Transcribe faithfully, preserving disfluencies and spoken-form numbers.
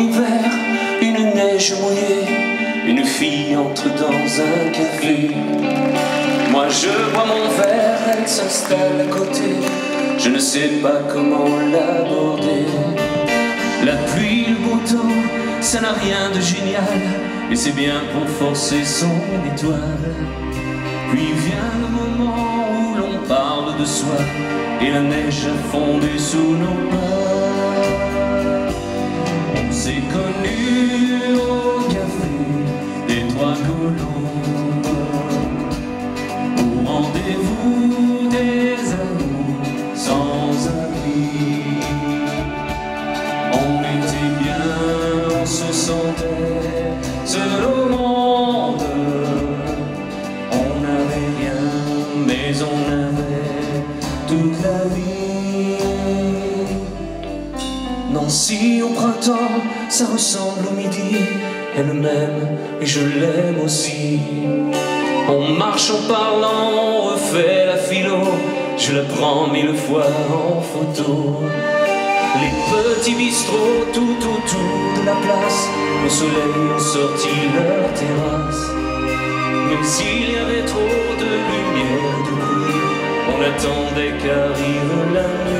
hiver, une neige mouillée, une fille entre dans un café. Moi je bois mon verre, elle s'installe à côté, je ne sais pas comment l'aborder. La pluie, le beau temps, ça n'a rien de génial, et c'est bien pour forcer son étoile. Puis vient le moment où l'on parle de soi, et la neige a fondu sous nos pas. On s'est connus au café des Trois Colombes, au rendez-vous des amours sans abri. On était bien, on se sentait seul au monde. On n'avait rien, mais on avait toute la vie. Nancy au printemps, ça ressemble au midi. Elle m'aime et je l'aime aussi. On marche en parlant, on refait la philo. Je la prends mille fois en photo. Les petits bistrots tout autour de la place, au soleil ont sorti leur terrasse. Même s'il y avait trop de lumière, de bruit, on attendait qu'arrive la nuit.